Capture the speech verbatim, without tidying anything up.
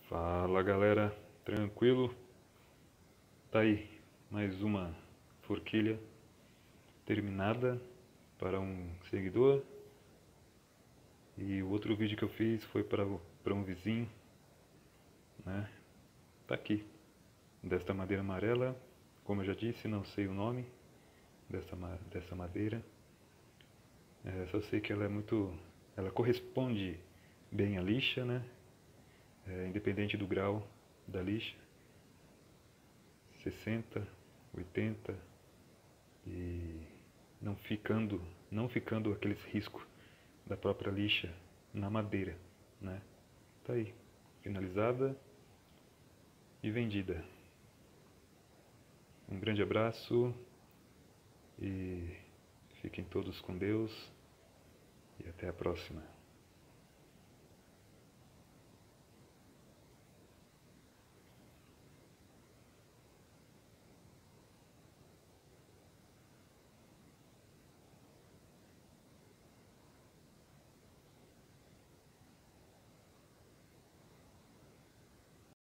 Fala galera, tranquilo? Tá aí, mais uma forquilha terminada para um seguidor. E o outro vídeo que eu fiz foi para para um vizinho, né? Tá aqui, desta madeira amarela. Como eu já disse, não sei o nome dessa, dessa madeira. É, só sei que ela é muito, ela corresponde bem à lixa, né? É, independente do grau da lixa, sessenta, oitenta, e não ficando, não ficando aqueles riscos da própria lixa na madeira, né? Tá aí, finalizada e vendida. Um grande abraço e fiquem todos com Deus e até a próxima.